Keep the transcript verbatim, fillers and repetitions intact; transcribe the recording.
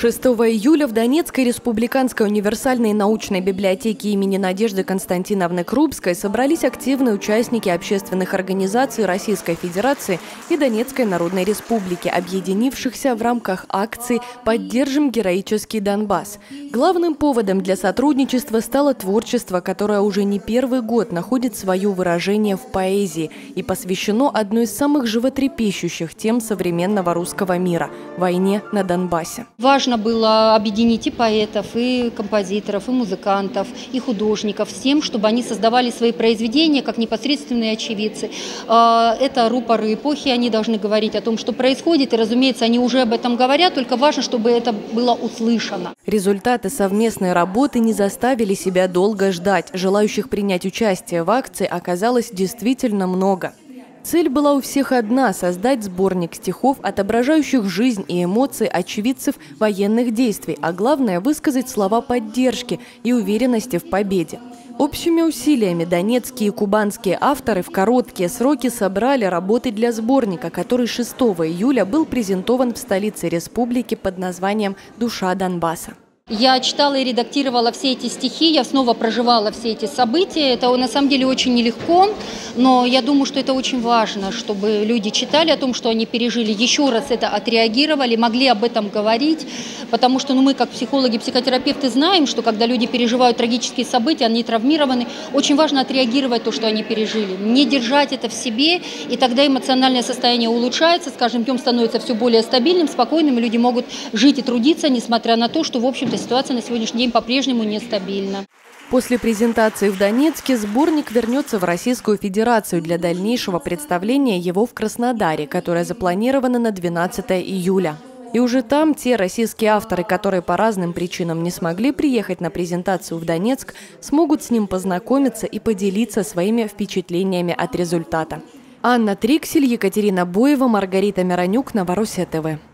шестого июля в Донецкой республиканской универсальной научной библиотеке имени Надежды Константиновны Крупской собрались активные участники общественных организаций Российской Федерации и Донецкой Народной Республики, объединившихся в рамках акции «Поддержим героический Донбасс». Главным поводом для сотрудничества стало творчество, которое уже не первый год находит свое выражение в поэзии и посвящено одной из самых животрепещущих тем современного русского мира – войне на Донбассе. Важно было объединить и поэтов, и композиторов, и музыкантов, и художников с тем, чтобы они создавали свои произведения как непосредственные очевидцы. Это рупоры эпохи, они должны говорить о том, что происходит, и, разумеется, они уже об этом говорят, только важно, чтобы это было услышано. Результаты совместной работы не заставили себя долго ждать. Желающих принять участие в акции оказалось действительно много. Цель была у всех одна – создать сборник стихов, отображающих жизнь и эмоции очевидцев военных действий, а главное – высказать слова поддержки и уверенности в победе. Общими усилиями донецкие и кубанские авторы в короткие сроки собрали работы для сборника, который шестого июля был презентован в столице республики под названием «Душа Донбасса». Я читала и редактировала все эти стихи, я снова проживала все эти события. Это на самом деле очень нелегко, но я думаю, что это очень важно, чтобы люди читали о том, что они пережили, еще раз это отреагировали, могли об этом говорить, потому что ну, мы, как психологи, психотерапевты, знаем, что когда люди переживают трагические события, они травмированы, очень важно отреагировать то, что они пережили, не держать это в себе, и тогда эмоциональное состояние улучшается, с каждым днем становится все более стабильным, спокойным, и люди могут жить и трудиться, несмотря на то, что, в общем-то, ситуация на сегодняшний день по-прежнему нестабильна. После презентации в Донецке сборник вернется в Российскую Федерацию для дальнейшего представления его в Краснодаре, которое запланировано на двенадцатое июля. И уже там те российские авторы, которые по разным причинам не смогли приехать на презентацию в Донецк, смогут с ним познакомиться и поделиться своими впечатлениями от результата. Анна Триксель, Екатерина Боева, Маргарита Миронюк, Новороссия ТВ.